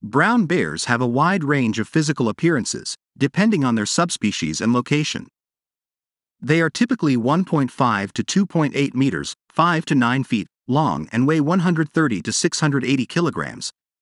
Brown bears have a wide range of physical appearances, depending on their subspecies and location. They are typically 1.5 to 2.8 meters, 5 to 9 feet, long and weigh 130 to 680 kilograms,